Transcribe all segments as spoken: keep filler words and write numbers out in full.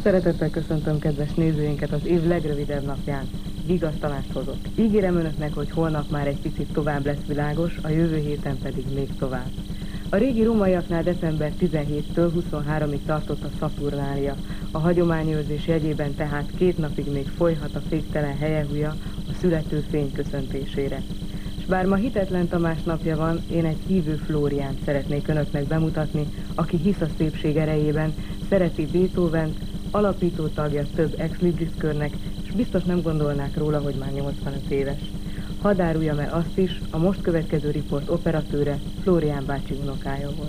Szeretettel köszöntöm kedves nézőinket az év legrövidebb napján. Vigasztalást hozok. Ígérem önöknek, hogy holnap már egy picit tovább lesz világos, a jövő héten pedig még tovább. A régi rómaiaknál december tizenhétedikétől huszonhárodig tartott a Szaturnália. A hagyományőrzés jegyében tehát két napig még folyhat a féktelen helyehúja a születő fény köszöntésére. S bár ma Hitetlen Tamás napja van, én egy hívő Flóriánt szeretnék önöknek bemutatni, aki hisz a szépség erejében, szereti Beethovent, alapító tagja több ex libris körnek, és biztos nem gondolnák róla, hogy már nyolcvanöt éves. Hadd áruljam el azt is, a most következő riport operatőre Flórián bácsi unokája volt.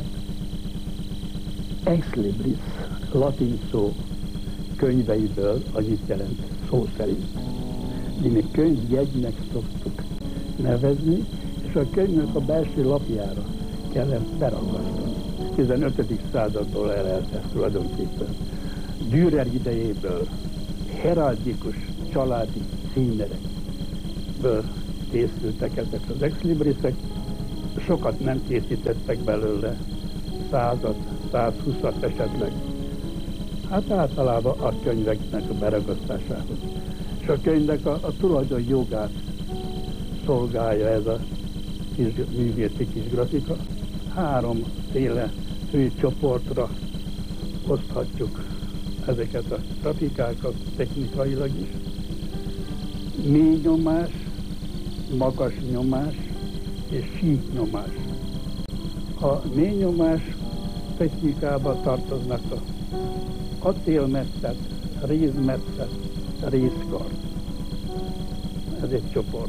Ex libris, latin szó könyveiből annyit jelent szó szerint. Mi még könyvjegynek szoktuk nevezni, és a könyvnek a belső lapjára kellett beragasztani. tizenötödik századból elelt ez tulajdonképpen. Dürer idejéből heraldikus családi címerekből készültek ezek az ex-librisek, sokat nem készítettek belőle, százat, százhúszat esetleg. Hát általában a könyveknek a beragasztásához. És a könyvnek a, a tulajdon jogát szolgálja ez a kis, művészi kis grafika. Háromféle fő csoportra oszthatjuk ezeket a grafikákat technikailag is. Mély nyomás, magas nyomás és sík nyomás. A mély nyomás technikába tartoznak a acélmetszet, rézmetszet, rézkard. Ez egy csoport.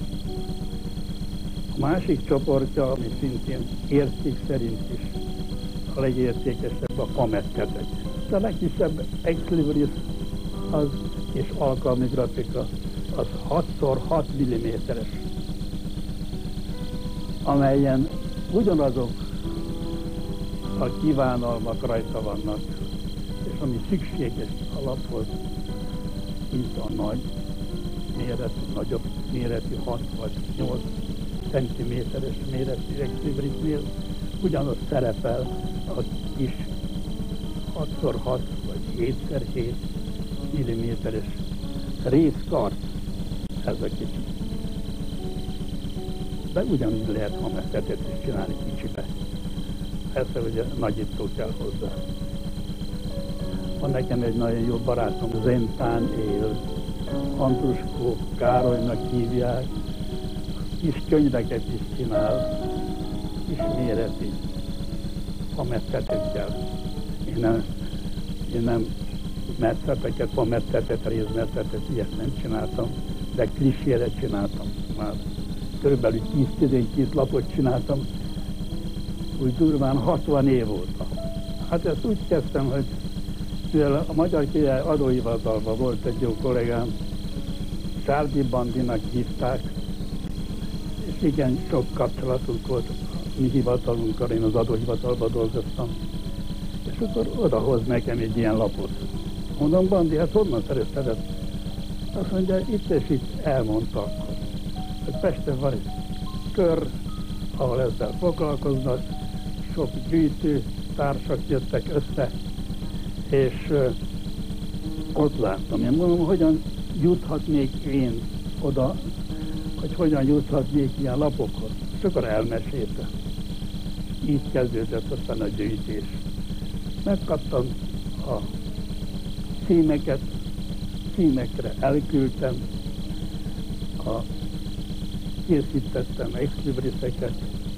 A másik csoportja, ami szintén érték szerint is a legértékesebb, a pametketek. A legkisebb ex libris az és alkalmi grafika az hat szor hat milliméteres, amelyen ugyanazok a kívánalmak rajta vannak, és ami szükséges a laphoz, mint a nagy méretű, nagyobb méretű hat vagy nyolc centiméteres méretű ex librisnél, ugyanaz szerepel a kis hat szor hat vagy hét szer hét milliméteres rézkard, ez a kicsi. De ugyanúgy lehet hamesztetet is csinálni kicsibe. Persze, hogy nagyító kell hozzá. Van nekem egy nagyon jó barátom, Zentán él, Andruskó Károlynak hívják, kis könyveket is csinál, kis méretű hamesztetekkel. Én nem, én nem metszeteket, pamettetet, rézmetszetet, ilyet nem csináltam, de klisére csináltam már. Körülbelül tíz-tizenkét lapot csináltam, úgy durván hatvan év óta. Hát ezt úgy kezdtem, hogy mivel a Magyar Király adóhivatalban volt egy jó kollégám, Sárdi Bandinak hívták, és igen, sok kapcsolatunk volt mi hivatalunkkal, én az adóhivatalban dolgoztam. És akkor odahoz nekem egy ilyen lapot. Mondom, Bandi, hát honnan szerezted ezt? Azt mondja, itt és itt elmondta akkor. Hát Pesten van egy kör, ahol ezzel foglalkoznak, sok gyűjtő társak jöttek össze, és uh, ott láttam. Én mondom, hogyan juthatnék én oda, hogy hogyan juthatnék ilyen lapokhoz. És akkor elmesélte. Így kezdődött aztán a gyűjtés. Megkaptam a címeket, címekre elküldtem, a, készítettem ex libriseket,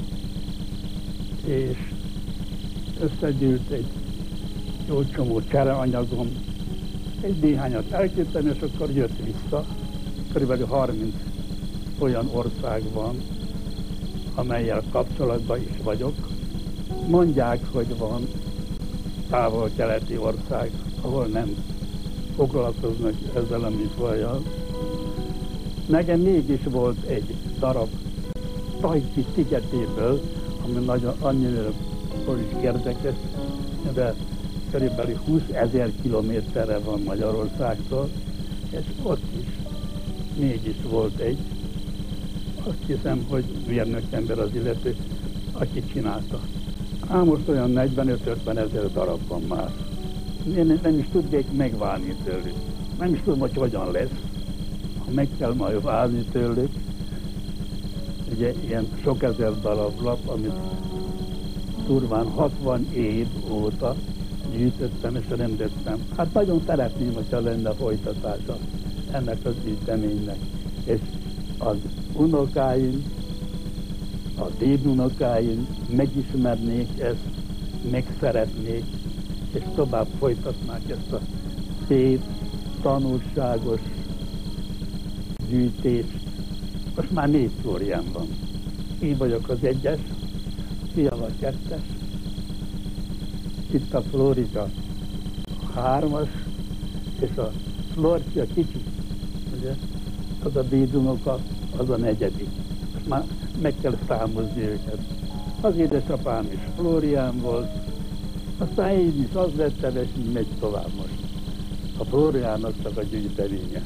és összegyűlt egy jó csomó csereanyagom, egy néhányat elküldtem, és akkor jött vissza. Körülbelül harminc olyan ország van, amellyel kapcsolatban is vagyok. Mondják, hogy van távol-keleti ország, ahol nem foglalkoznak ezzel a műfajjal. Nekem mégis volt egy darab Tahiti szigetéből, ami nagyon annyira is érdekes, de körülbelül húszezer kilométerre van Magyarországtól, és ott is mégis volt egy. Azt hiszem, hogy mérnök ember az illető, aki csinálta. Ám most olyan negyvenöt-ötven ezer darab van már. én nem is tudnék megválni tőlük. Nem is tudom, hogy hogyan lesz, ha meg kell majd válni tőlük. Ugye ilyen sok ezer darab lap, amit durván hatvan év óta gyűjtöttem és rendeztem. Hát nagyon szeretném, hogyha lenne folytatása ennek az gyűjteménynek. És az unokáim, a dédunokáim megismernék ezt, megszeretnék, és tovább folytatnák ezt a szép, tanulságos gyűjtést. Most már négy Flórián van. Én vagyok az egyes, fiam a kettes, itt a Flórika a hármas, és a Florcia kicsi, ugye, az a dédunoka, az a negyedik. Most már meg kell számozni őket. Az édesapám is Flórián volt, aztán én is az lettem, és így megy tovább most. A Flóriának csak a gyűjteménye.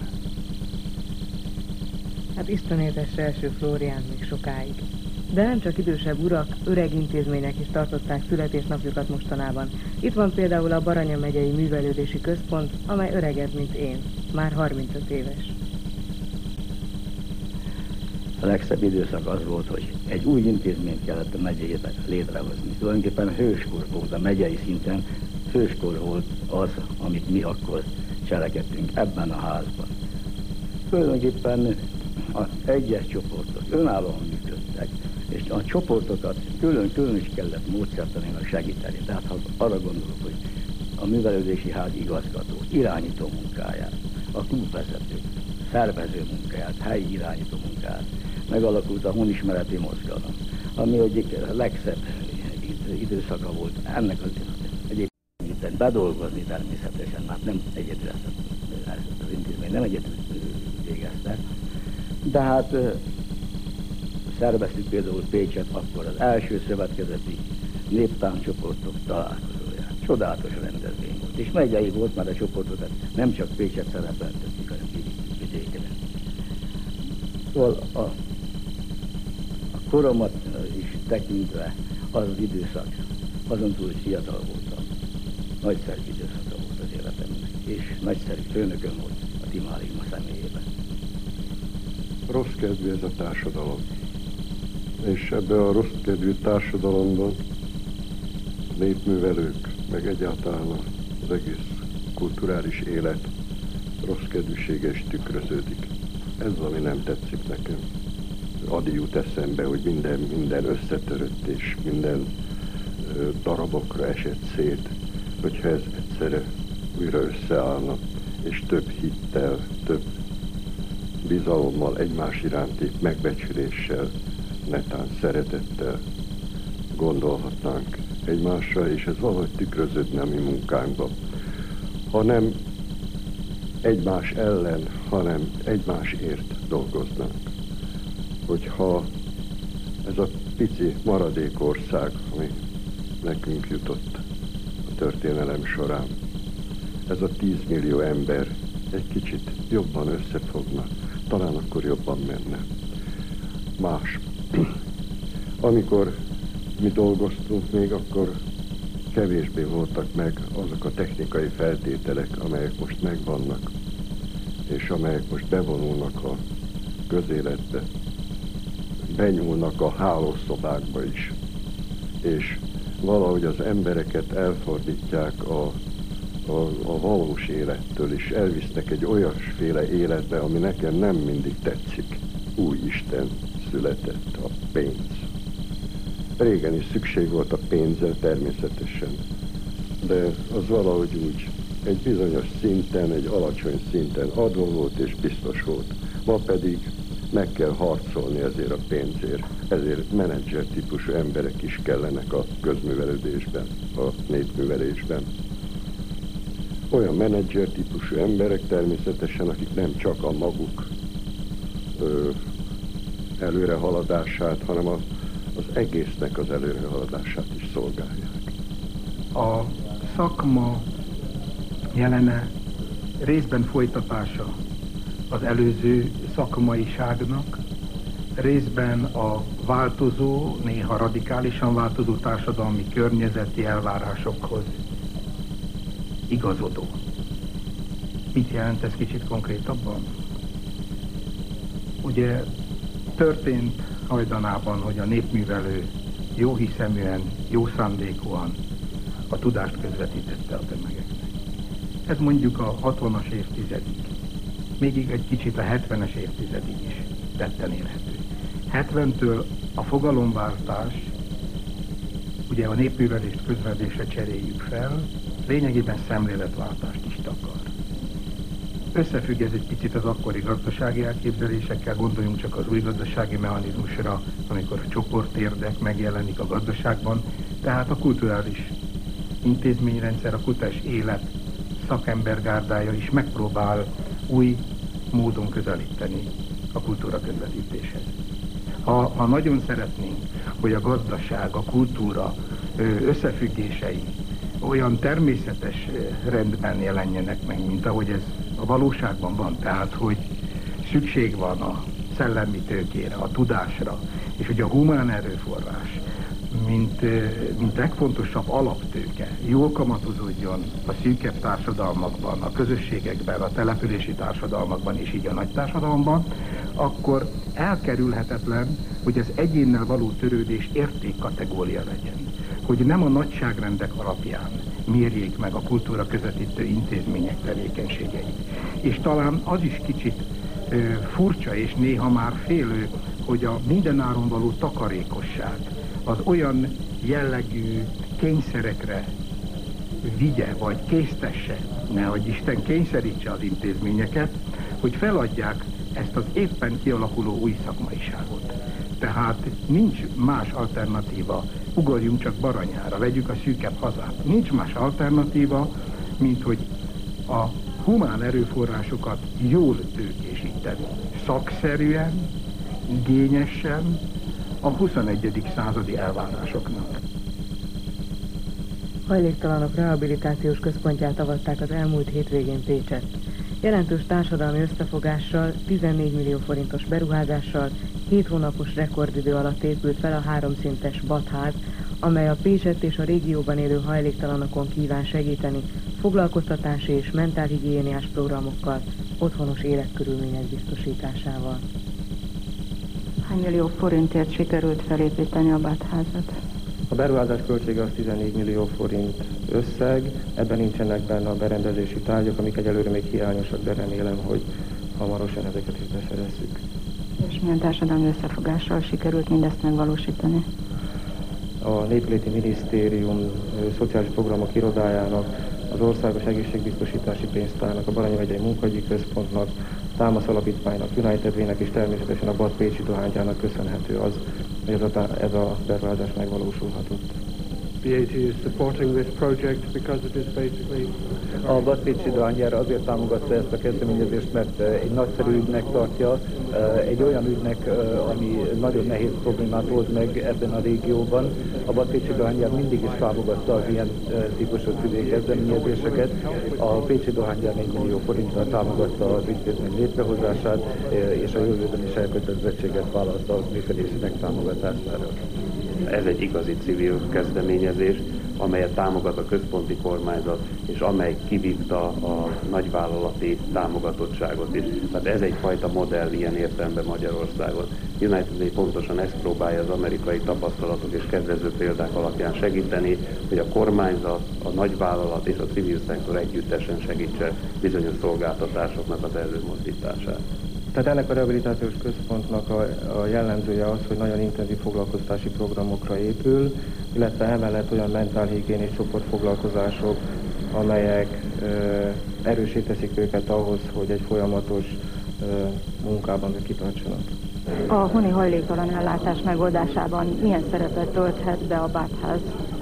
Hát Isten éltesse első Flórián még sokáig. De nem csak idősebb urak, öreg intézmények is tartották születésnapjukat mostanában. Itt van például a Baranya megyei művelődési központ, amely öregebb, mint én, már harmincöt éves. A legszebb időszak az volt, hogy egy új intézményt kellett a megyében létrehozni. Tulajdonképpen hőskor volt a megyei szinten, hőskor volt az, amit mi akkor cselekedtünk ebben a házban. Tulajdonképpen az egyes csoportok önállóan működtek, és a csoportokat külön-külön is kellett módszertanilag segíteni. Tehát ha arra gondolok, hogy a művelődési ház igazgató, irányító munkáját, a klubvezető, szervező munkáját, helyi irányító munkáját, megalakult a honismereti mozgalom, ami egyik legszebb időszaka volt ennek az egyébként bedolgozni természetesen, mert nem egyedül ezt az intézmény, nem egyedül végezte, de hát szerveztük például Pécset akkor az első szövetkezeti néptáncsoportok találkozóját. Csodálatos rendezvény volt, és megyei volt, már a csoportokat nem csak Pécset szerepeltettük, hanem vidéken. Szóval a, a koromat is tekintve az az időszak, azon túl, hogy fiatal voltam, nagyszerű időszaka volt az életemnek, és nagyszerű főnököm volt a Timálium a személyében. Rossz kedvű ez a társadalom, és ebben a rossz kedvű társadalomban népművelők, meg egyáltalán az egész kulturális élet rossz kedvűsége is tükröződik. Ez az, ami nem tetszik nekem. Adi jut eszembe, hogy minden, minden összetörött és minden ö, darabokra esett szét, hogyha ez egyszerre újra összeállna, és több hittel, több bizalommal, egymás iránti megbecsüléssel, netán szeretettel gondolhatnánk egymásra, és ez valahogy tükröződne a mi munkánkba. Ha nem egymás ellen, hanem egymásért dolgoznánk. Hogyha ez a pici maradék ország, ami nekünk jutott a történelem során, ez a tízmillió ember egy kicsit jobban összefogna, talán akkor jobban menne. Más. Amikor mi dolgoztunk még, akkor kevésbé voltak meg azok a technikai feltételek, amelyek most megvannak, és amelyek most bevonulnak a közéletbe, benyúlnak a hálószobákba is, és valahogy az embereket elfordítják a, a, a valós élettől, és elvisznek egy olyasféle életbe, ami nekem nem mindig tetszik. Új Isten született, a pénz. Régen is szükség volt a pénzre természetesen, de az valahogy úgy egy bizonyos szinten, egy alacsony szinten adva volt és biztos volt. Ma pedig meg kell harcolni ezért a pénzért, ezért menedzser típusú emberek is kellenek a közművelődésben, a népművelésben. Olyan menedzser típusú emberek természetesen, akik nem csak a maguk ö, előrehaladását, hanem a, az egésznek az előrehaladását is szolgálják. A szakma jelene részben folytatása az előző szakmaiságnak, részben a változó, néha radikálisan változó társadalmi környezeti elvárásokhoz igazodó. Mit jelent ez kicsit konkrétabban? Ugye történt hajdanában, hogy a népművelő jó hiszeműen, jó szándékúan a tudást közvetítette a tömegeknek. Ez mondjuk a hatvanas évtizedig, még egy kicsit a hetvenes évtizedig is tetten érhető. hetventől a fogalomváltás, ugye a népművelést közvetítésre cseréljük fel, lényegében szemléletváltást is takar. Összefügg ez egy picit az akkori gazdasági elképzelésekkel, gondoljunk csak az új gazdasági mechanizmusra, amikor a csoportérdek megjelenik a gazdaságban, tehát a kulturális intézményrendszer, a kulturális élet szakembergárdája is megpróbál új módon közelíteni a kultúra közvetítéshez. Ha, ha nagyon szeretnénk, hogy a gazdaság, a kultúra összefüggései olyan természetes rendben jelenjenek meg, mint ahogy ez a valóságban van, tehát hogy szükség van a szellemi tőkére, a tudásra, és hogy a humán erőforrás, mint, mint legfontosabb alaptőke, jól kamatozódjon a szűkebb társadalmakban, a közösségekben, a települési társadalmakban és így a nagy társadalomban, akkor elkerülhetetlen, hogy az egyénnel való törődés értékkategória legyen. Hogy nem a nagyságrendek alapján mérjék meg a kultúra közvetítő intézmények tevékenységeit. És talán az is kicsit ö, furcsa és néha már félő, hogy a mindenáron való takarékosság az olyan jellegű kényszerekre vigye, vagy késztesse, nehogy Isten kényszerítse az intézményeket, hogy feladják ezt az éppen kialakuló új szakmaiságot. Tehát nincs más alternatíva, ugorjunk csak Baranyára, vegyük a szűkebb hazát. Nincs más alternatíva, mint hogy a humán erőforrásokat jól tőkésíteni. Szakszerűen, igényesen, a huszonegyedik századi elvárásoknak. Hajléktalanok rehabilitációs központját avatták az elmúlt hétvégén Pécsett. Jelentős társadalmi összefogással, tizennégy millió forintos beruházással, hét hónapos rekordidő alatt épült fel a háromszintes badház, amely a Pécsett és a régióban élő hajléktalanokon kíván segíteni foglalkoztatási és mentálhigiéniás programokkal, otthonos életkörülmények biztosításával. Hány millió forintért sikerült felépíteni a badházat? A beruházás költsége az tizennégy millió forint összeg, ebben nincsenek benne a berendezési tárgyak, amik egyelőre még hiányosak, de remélem, hogy hamarosan ezeket is beszerezzük. És milyen társadalmi összefogással sikerült mindezt megvalósítani? A Népléti Minisztérium Szociális Programok Irodájának, az Országos Egészségbiztosítási Pénztárnak, a Baranyi megyei Munkahogyi Központnak, Támasz Alapítványnak, United Way-nek és természetesen a Bad Pécsi Dohánygyárnak köszönhető az, hogy ez a, ez a beruházás megvalósulhatott. B A T is supporting this project because it is basically... A Bad Pécsi Dohánygyár azért támogatta ezt a kezdeményezést, mert egy nagyszerű ügynek tartja, egy olyan ügynek, ami nagyon nehéz problémát old meg ebben a régióban. A Bad Pécsi Dohánygyár mindig is támogatta az ilyen típusú civil kezdeményezéseket. A Pécsi Dohánygyár négy millió forinttal támogatta az intézmény létrehozását, és a jövőben is elkötelezettséget vállalta a működésének támogatására. Ez egy igazi civil kezdeményezés, amelyet támogat a központi kormányzat, és amely kivívta a nagyvállalati támogatottságot is. Tehát ez egyfajta modell ilyen értelemben Magyarországon. United Way pontosan ezt próbálja az amerikai tapasztalatok és kedvező példák alapján segíteni, hogy a kormányzat, a nagyvállalat és a civil szektor együttesen segítse bizonyos szolgáltatásoknak az előmozdítását. Tehát ennek a rehabilitációs központnak a, a jellemzője az, hogy nagyon intenzív foglalkoztási programokra épül, illetve emellett olyan mentálhigiénés csoportfoglalkozások, amelyek ö, erősé teszik őket ahhoz, hogy egy folyamatos ö, munkában kitartsanak. A honi hajléktalan ellátás megoldásában milyen szerepet tölthet be a badház?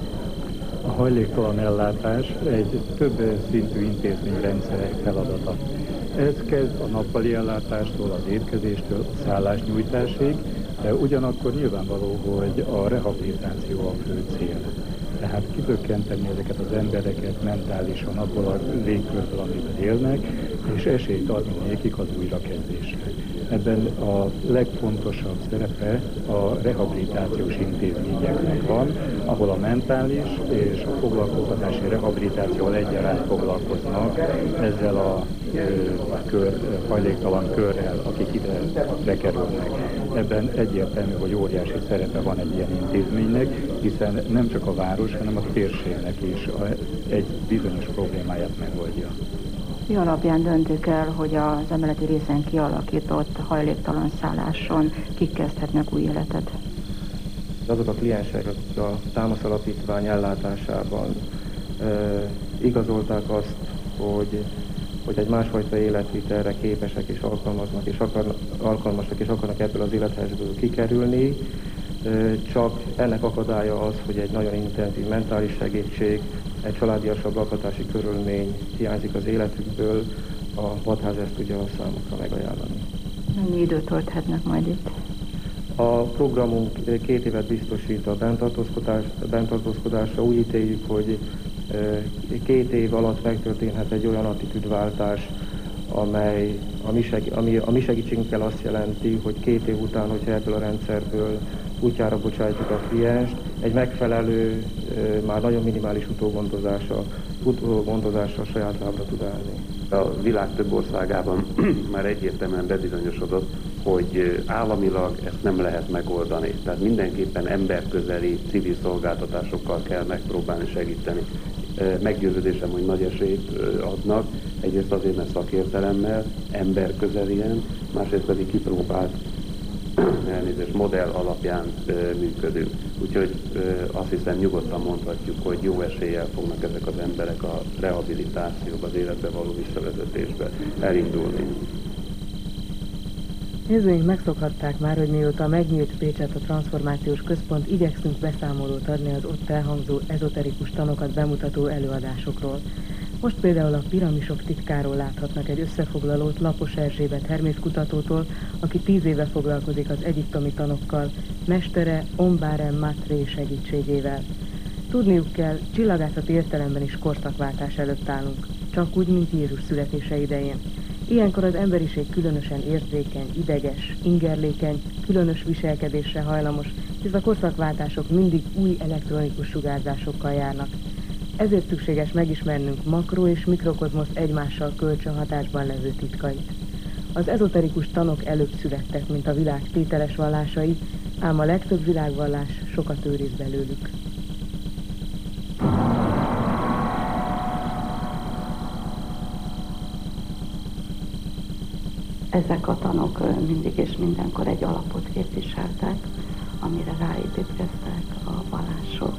A hajléktalan ellátás egy több szintű intézményrendszer feladata. Ez kezd a nappali ellátástól, az étkezéstől, a szállásnyújtásig, De ugyanakkor nyilvánvaló, hogy a rehabilitáció a fő cél. Tehát kizökkenteni ezeket az embereket mentálisan abból a légkörből, amiben élnek, és esélyt adni nekik az újrakezdésre. Ebben a legfontosabb szerepe a rehabilitációs intézményeknek van, ahol a mentális és a foglalkoztatási rehabilitációval egyaránt foglalkoznak ezzel a kör, hajléktalan körrel, akik ide bekerülnek. Ebben egyértelmű, hogy óriási szerepe van egy ilyen intézménynek, hiszen nem csak a város, hanem a térségnek is egy bizonyos problémáját megoldja. Mi alapján döntük el, hogy az emeleti részen kialakított hajléktalan szálláson kik kezdhetnek új életet? Azok a kliensek, akik a Támasz Alapítvány ellátásában e, igazolták azt, hogy, hogy egy másfajta életvitelre képesek és alkalmaznak és akar, alkalmasak és akarnak ebből az élethelyzetből kikerülni, e, csak ennek akadálya az, hogy egy nagyon intenzív mentális segítség, egy családiasabb lakhatási körülmény hiányzik az életükből, a vadház ezt tudja a számukra megajánlani. Mennyi időt tölthetnek majd itt? A programunk két évet biztosít a bentartózkodás, bentartózkodásra. Úgy ítéljük, hogy két év alatt megtörténhet egy olyan attitűdváltás, amely a mi, seg, ami a mi segítségünkkel azt jelenti, hogy két év után, hogyha ebből a rendszerből útjára bocsátjuk a klienst, egy megfelelő, már nagyon minimális utógondozása, utógondozása saját lábra tud állni. A világ több országában már egyértelműen bebizonyosodott, hogy államilag ezt nem lehet megoldani. Tehát mindenképpen emberközeli civil szolgáltatásokkal kell megpróbálni segíteni. Meggyőződésem, hogy nagy esélyt adnak, egyrészt azért, mert szakértelemmel, emberközelien, másrészt pedig kipróbált elnézést, modell alapján e, működünk. Úgyhogy e, azt hiszem nyugodtan mondhatjuk, hogy jó eséllyel fognak ezek az emberek a rehabilitációba, az életbe való visszavezetésbe elindulni. Nézőink megszokhatták már, hogy mióta megnyílt Pécsett a Transformációs Központ, igyekszünk beszámolót adni az ott elhangzó ezoterikus tanokat bemutató előadásokról. Most például a piramisok titkáról láthatnak egy összefoglalót Lapos Erzsébet hermészkutatótól, aki tíz éve foglalkozik az egyiptomi tanokkal, mestere Ombárem Matré segítségével. Tudniuk kell, csillagászati értelemben is korszakváltás előtt állunk, csak úgy, mint Jézus születése idején. Ilyenkor az emberiség különösen érzékeny, ideges, ingerlékeny, különös viselkedésre hajlamos, hisz a korszakváltások mindig új elektronikus sugárzásokkal járnak. Ezért szükséges megismernünk makro- és mikrokozmosz egymással kölcsönhatásban levő titkait. Az ezoterikus tanok előbb születtek, mint a világ tételes vallásai, ám a legtöbb világvallás sokat őriz belőlük. Ezek a tanok mindig és mindenkor egy alapot képviseltek, amire ráépítkeztek a vallások.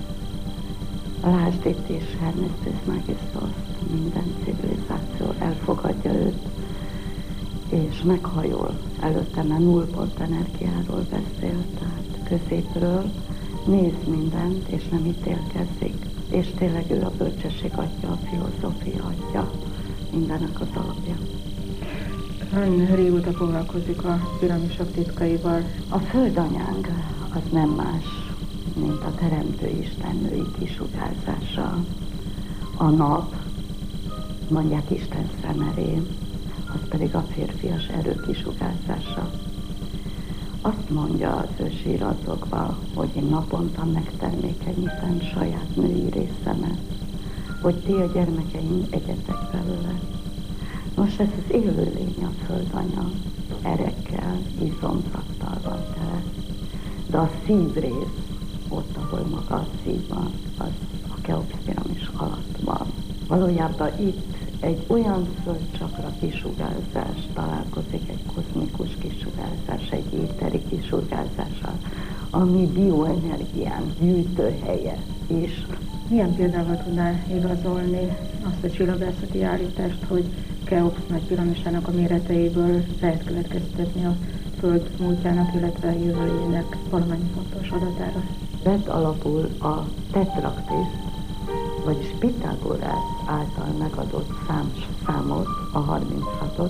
Lásd itt is Hermes Trismegistuszt, minden civilizáció elfogadja őt, és meghajol előtte, mert nullpont energiáról beszél, tehát középről néz mindent, és nem ítélkezik. És tényleg ő a bölcsesség atya, a filozófia atya, mindennek az alapja. Ön régóta foglalkozik a piramisok titkaival. A földanyánk az nem más, mint a Teremtő Isten női kisugárzása. A nap, mondják Isten szemeré, az pedig a férfias erő kisugárzása. Azt mondja az ősi iratokban, hogy én naponta megtermékenyítem saját női részemet, hogy ti a gyermekeim egyetek belőle. Nos, ez az élőlény a földanya, erekkel, izomzattal van tele. De a szívrész, ott, ahol maga a szív van, az a Keops piramis alatt van. Valójában itt egy olyan földcsakra kisugárzás találkozik, egy kozmikus kisugárzás, egy éteri kisugárzással, ami bioenergián gyűjtőhelye is. Milyen példával tudná igazolni azt a csillagászati állítást, hogy Keops nagy piramisának a méreteiből lehet következtetni a Föld múltjának, illetve jövőjének valamennyi fontos adatára? Vett alapul a tetraktiszt, vagyis Pitagorász által megadott szám, számot, a harminchatot,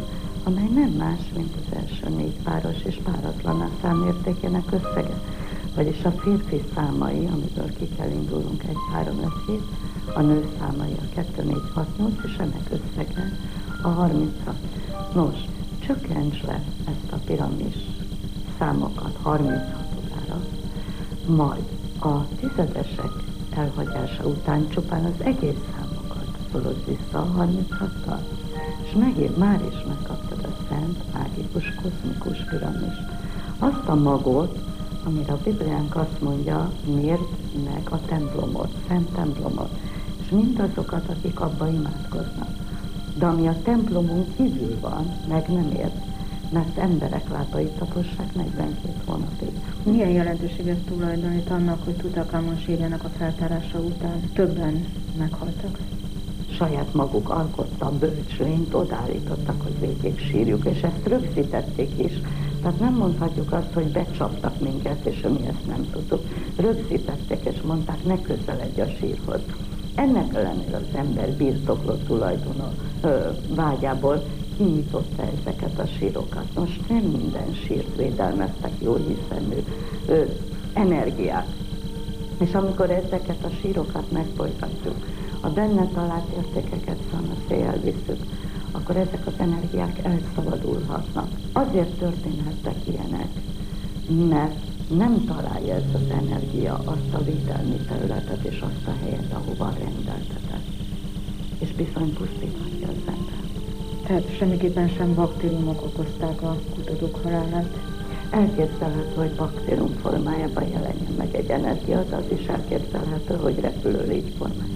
amely nem más, mint az első négy páros és páratlan számértékének összege. Vagyis a férfi számai, amiből ki kell indulnunk, egy, három, öt, hét, a nő számai a kettő, négy, hat, nyolc, és ennek összege a harminchat. Nos, csökkentsd le ezt a piramis számokat harminchatodára, majd a tizedesek elhagyása után csupán az egész számokat szorozd vissza a harminchattal, és megint már is megkaptad a szent, mágikus, kozmikus piramis. Azt a magot, amire a Bibliánk azt mondja, mérd meg a templomot, szent templomot, és mindazokat, akik abba imádkoznak. De ami a templomon kívül van, meg nem ért, mert emberek lábai tapossák negyvenkét hónapig. Milyen jelentőséget tulajdonít annak, hogy Tutankamon sírjának a feltárása után többen meghaltak? Saját maguk alkotta bölcsőint, odaállítottak, hogy végig sírjuk, és ezt rögzítették is. Tehát nem mondhatjuk azt, hogy becsaptak minket, és mi ezt nem tudtuk. Rögzítették, és mondták, ne közeledj a sírhoz. Ennek ellenére az ember birtokló tulajdonok vágyából kinyitotta ezeket a sírokat. Most nem minden sírt védelmeztek jó hiszemű ö, energiák. És amikor ezeket a sírokat megfolytatjuk, a benne talált értékeket szanaszé elviszük, akkor ezek az energiák elszabadulhatnak. Azért történhettek ilyenek, mert nem találja ez az energia azt a védelmi területet és azt a helyet, ahova rendeltetett. És bizony pusztíthatja az ember. Tehát semmiképpen sem baktériumok okozták a kutatók halálát? Elképzelhető, hogy baktérium formájában jelenjen meg egy energia, de az is elképzelhető, hogy repülő légy formájában.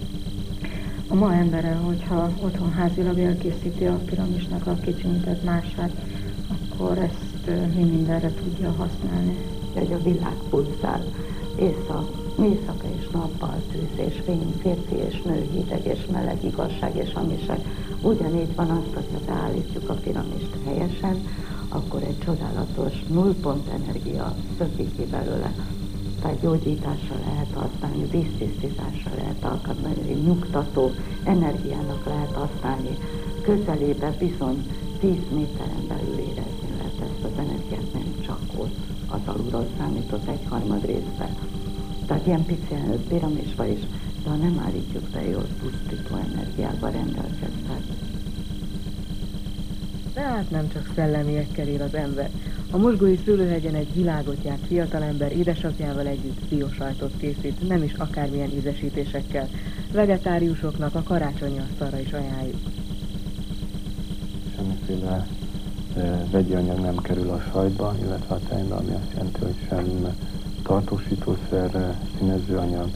A ma embere, hogyha otthon házilag elkészíti a piramisnak a kicsinyített mását, akkor ezt mi mindenre tudja használni? Hogy a világ pulszál, éjszak, éjszaka és nappal, tűz és fény, férfi és nő, hideg és meleg, igazság és hamiság. Ugyanígy van az, hogyha beállítjuk a piramist helyesen, akkor egy csodálatos nullpont energia szökik ki belőle. Tehát gyógyításra lehet használni, víztisztításra lehet alkalmazni, nyugtató energiának lehet használni. Közelébe bizony tíz méteren belül érezni lehet ezt az energiát, nem csak ott az alulról számított egyharmad részben. Tehát ilyen pici piramisba is, de ha nem állítjuk be jól, pusztító energiával rendelkezhet. Tehát nem csak szellemiekkel él az ember. A Mosgói Szőlőhegyen egy világot járt fiatalember édesapjával együtt biosajtot készít, nem is akármilyen ízesítésekkel. Vegetáriusoknak a karácsonyi asztalra is ajánljuk. Semmiféle e, vegyi anyag nem kerül a sajtba, illetve a tejbe, ami azt jelenti, hogy sem tartósítószer, színezőanyag,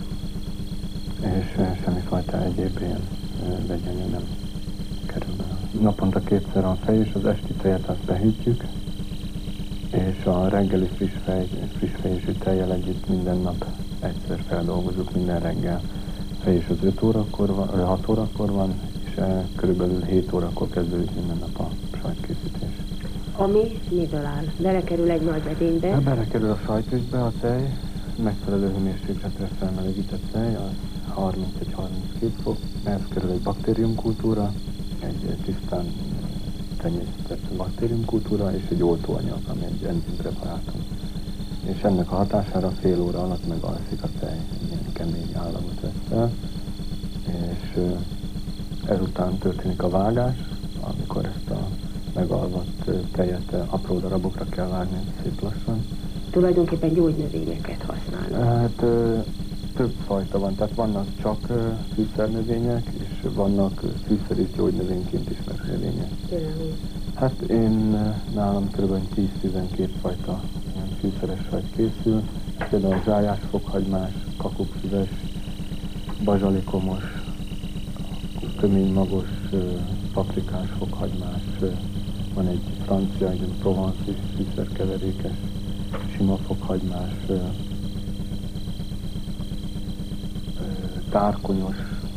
és e, semmifajta egyéb ilyen e, vegyi anyag nem kerül be. Naponta kétszer a fej, és az esti tejet azt behűtjük, és a reggeli friss, fej, friss fejésű tejjel együtt minden nap egyszer feldolgozunk, minden reggel. Fejés az öt órakor van, vagy hat órakor van, és e, körülbelül hét órakor kezdődik minden nap a sajtkészítés. Ami miből áll? Belekerül egy nagy edénybe? Belekerül a sajtügybe a tej, megfelelő hőmérsékletre felmelegített tej, az harminc-harminckét fok, ehhez kerül egy baktériumkultúra, egy tisztán tenyésztett baktériumkultúra és egy oltóanyag, ami egy enzimpreparátum. És ennek a hatására fél óra alatt megalszik a tej, ilyen kemény állagot vesz el, és ezután történik a vágás, amikor ezt a megalvat tejet apró darabokra kell vágni szép lassan. Tulajdonképpen gyógynövényeket használnak. Hát több fajta van, tehát vannak csak fűszernövények, és vannak fűszer és gyógynövényként ismert növények. Például? Hát én nálam kb. tíz-tizenkét fajta fűszeres sajt készül, például zsályás fokhagymás, kakukkfüves, bazsalikomos, kömény magos, paprikás fokhagymás, van egy francia, egy provence fűszerkeverékes, sima fokhagymás, tárkonyos.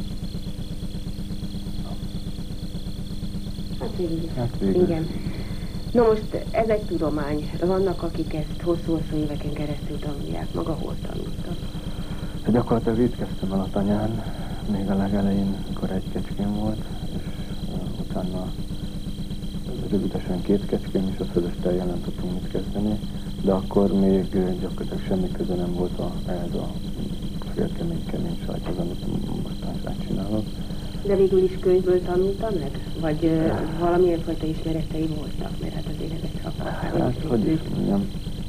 Hát végül. Hát végül. Igen. Na most ez egy tudomány. Vannak, akik ezt hosszú-hosszú éveken keresztül tanulják. Maga hol tanultak? Hát gyakorlatilag vétkeztem el a tanyán, még a legelején, amikor egy kecském volt, és uh, utána uh, rövidesen Két kecském, és a fölöstel jelen tudtunk mit kezdeni, de akkor még gyakorlatilag semmi köze nem volt a, ehhez a félkemény, kemény sajthoz, amit mostanság csinálok. De végül is könyvből tanulta meg? Vagy uh, valamilyen fajta ismeretei voltak? Mert hát azért ez egy szakma. Hát, hogy is mondjam.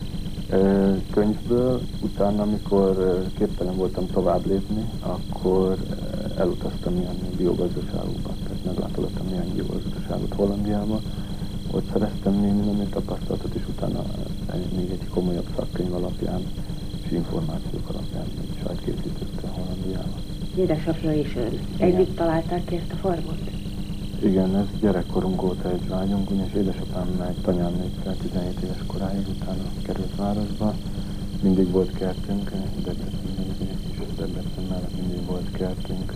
Könyvből, utána, amikor képtelen voltam tovább lépni, akkor elutaztam ilyen biogazdaságokba, tehát meglátogattam ilyen biogazdaságot Hollandiába, ott szereztem némi tapasztalatot, és utána még egy komolyabb szakkönyv alapján és információk alapján egy sajtkészítőt Hollandiába. Édesapja és ön együtt találták ki ezt a farmot? Igen, ez gyerekkorunk óta egy vágyunk, és édesapám meg tanyán nőtte tizenhét éves koráig, utána került városba. Mindig volt kertünk, Debrecen és Debrecen mellett mindig volt kertünk,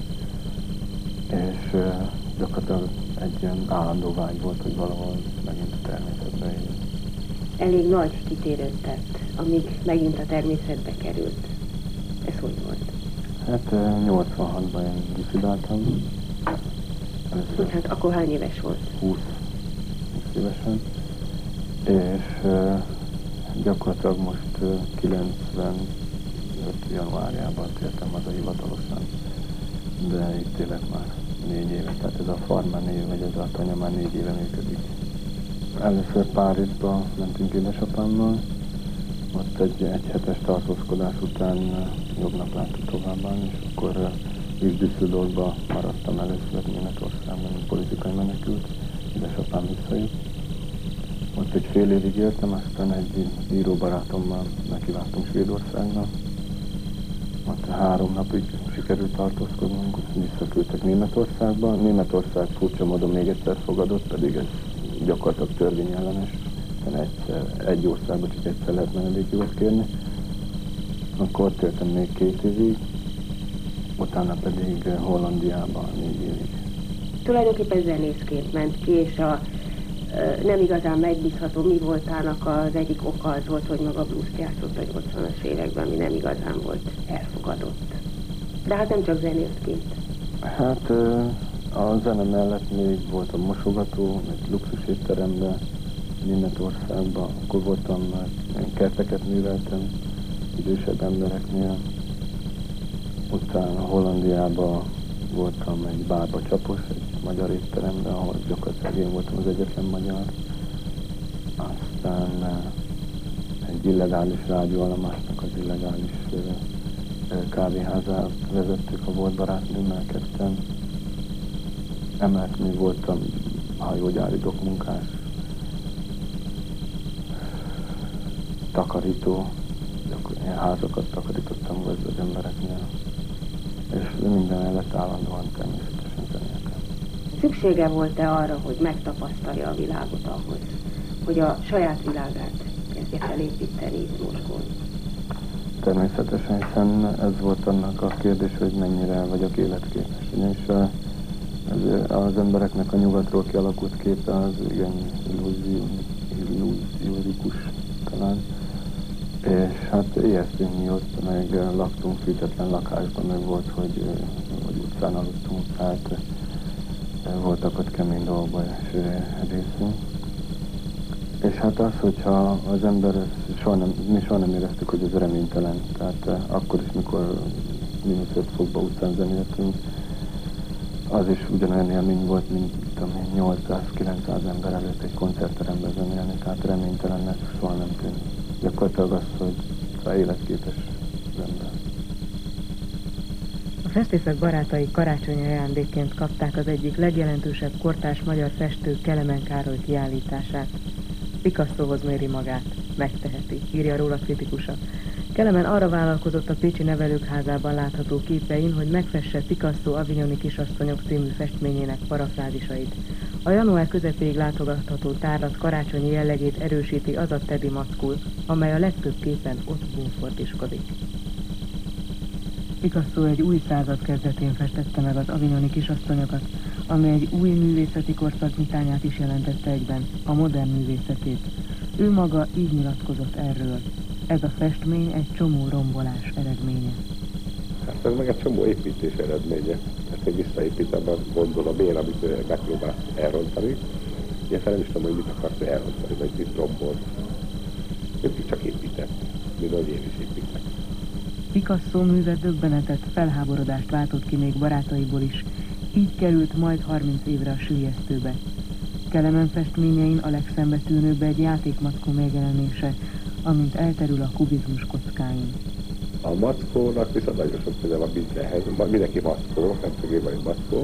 és uh, gyakorlatilag egy ilyen állandó vágy volt, hogy valahol megint a természetbe éljünk. Elég nagy kitérőt tett, amíg megint a természetbe került. Ez hogy volt? Hát uh, nyolcvanhatban én diszidáltam. Először hát akkor hány éves volt? húsz évesen, és uh, gyakorlatilag most uh, kilencvenöt januárjában tértem haza hivatalosan, de itt élek már négy éve, tehát ez a farm már négy, vagy ez a tanya már négy éve működik. Először Párizsba mentünk édesapámmal, ott egy, egy hetes tartózkodás után uh, jobbnak láttuk továbbán, és akkor uh, és Düsseldorfba maradtam először Németországban, mint politikai menekült, édesapám visszajött. Ott egy fél évig éltem, aztán egy íróbarátommal nekivágtunk Svédországnak. Ott három napig sikerült tartózkodnunk, visszaküldtek Németországba. Németország furcsa módon még egyszer fogadott, pedig ez gyakorlatilag törvényellenes. Egyszer, egy országban csak egyszer lehet menedékjogot kérni. Akkor éltem még két évig. Utána pedig Hollandiában négy évig. Tulajdonképpen zenészként ment ki, és a e, nem igazán megbízható mi voltának az egyik oka az volt, hogy maga blues-t játszott a nyolcvanas években, ami nem igazán volt elfogadott. De hát nem csak zenészként. Hát a zene mellett még voltam mosogató, egy luxus étteremben, Németországban, akkor voltam, én kerteket műveltem idősebb embereknél. Utána Hollandiában voltam egy bárba csapos, egy magyar étteremben, ahol gyakorlatilag én voltam az egyetlen magyar. Aztán egy illegális rádióállomásnak az illegális kávéházát vezettük, a volt barátnőmmel kezdtem. Emellett még voltam hajógyári dokmunkás, takarító, ilyen házakat takarítottam az embereknél. És minden mellett állandóan természetesen zenéltem. Szüksége volt-e arra, hogy megtapasztalja a világot ahhoz, hogy a saját világát kezdje felépíteni itt Moskvón? Természetesen, hiszen ez volt annak a kérdés, hogy mennyire vagyok életképes. Ugyanis az embereknek a nyugatról kialakult képe az igen illúziórikus talán. És hát éjeztünk mi ott, meg laktunk fűtetlen lakásban, meg volt, hogy, hogy utcán aludtunk, tehát voltak ott kemény dolgok és részünk. És hát az, hogyha az ember, soha nem, mi soha nem éreztük, hogy ez reménytelen, tehát akkor is, mikor mínusz öt fokba utcán zenéltünk, az is ugyanolyan élmény volt, mint nyolcszáz-kilencszáz ember előtt egy koncertteremben zenélni, tehát reménytelennek soha nem tűnt. Gyakorlatilag az, hogy az életképes az ember. A festészek barátai karácsonyi ajándékként kapták az egyik legjelentősebb kortárs magyar festő Kelemen Károly kiállítását. Picassohoz méri magát, megteheti, írja róla kritikusa. Kelemen arra vállalkozott a pécsi nevelőkházában látható képein, hogy megfesse Picasso Avignoni kisasszonyok című festményének parafrázisait. A január közepéig látogatható tárlat karácsonyi jellegét erősíti az a Teddy mackul, amely a legtöbb képen ott búnfordiskodik. Picasso egy új század kezdetén festette meg az avignoni kisasszonyokat, ami egy új művészeti korszak nyitányát is jelentette egyben, a modern művészetét. Ő maga így nyilatkozott erről. Ez a festmény egy csomó rombolás eredménye. Hát ez meg egy csomó építés eredménye. Ezt még visszaépítem, gondol a bér, amit megpróbált elrontani. Ugye fel is tudom, hogy mit akarsz elhozni, vagy mit rombolt. Ők csak épített, mint ahogy én is építek. Picasso műve döbbenetet, felháborodást váltott ki még barátaiból is, így került majd harminc évre a süllyesztőbe. Kelemen festményein a legszembetűnőbb egy játékmackó megjelenése, amint elterül a kubizmus kockáin. A mackónak viszont nagyon sok köze van mindenhez, mindenki mackó, nem csak én vagyok mackó.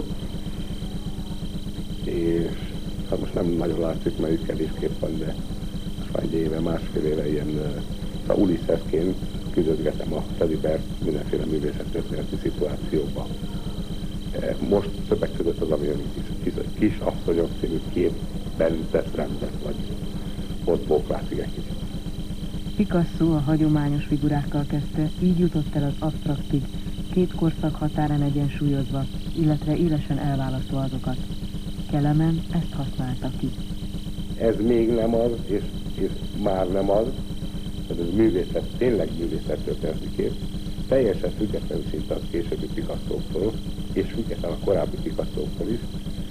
És hát most nem nagyon látszik, mert itt kevésképp van, de most már egy éve, másfél éve ilyen uh, Ulisszeszként küzdötgetem a Felibert mindenféle művészettörténeti szituációban. Most többek között az, ami kis, kis, kis asszonyok színű képben tesz rendet, vagy ott bóklászik egy kicsit. Picasso a hagyományos figurákkal kezdte, így jutott el az absztraktig, két korszak határán egyensúlyozva, illetve élesen elválasztva azokat. Kelemen ezt használta ki. Ez még nem az, és, és már nem az, ez művészet, tényleg művészettörténeti kép, teljesen független szinte a későbbi Picasso-tól, és független a korábbi Picasso-tól is.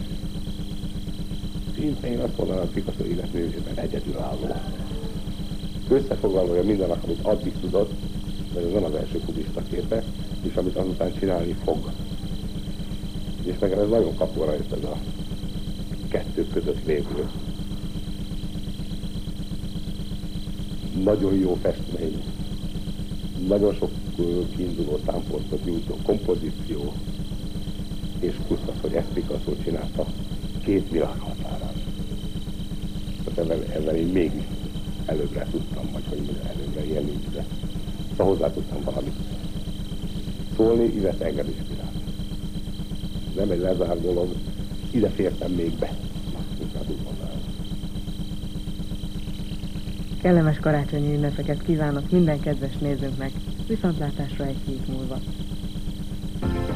Szinte én azt mondanám, Picasso életművében egyedülálló. Összefoglalója mindennek, amit addig tudott, mert ez nem az első kubista képe, és amit azután csinálni fog. És meg ez nagyon kapóra jött ez a kettő között lévő. Nagyon jó festmény, nagyon sok kiinduló támpontot nyújtó kompozíció, és plusz az, hogy ezt Picasso csinálta két világhatárán. Ezzel, ezzel én még előbbre tudtam, vagy hogy előbbre ilyen nincs, de szóval hozzá tudtam valamit szólni, illetve engem inspirálni. Nem egy lezárt dolog, ide fértem még be. Inkább úgy mondanám. Kellemes karácsonyi ünnepeket kívánok minden kedves nézőnknek, viszontlátásra egy hét múlva.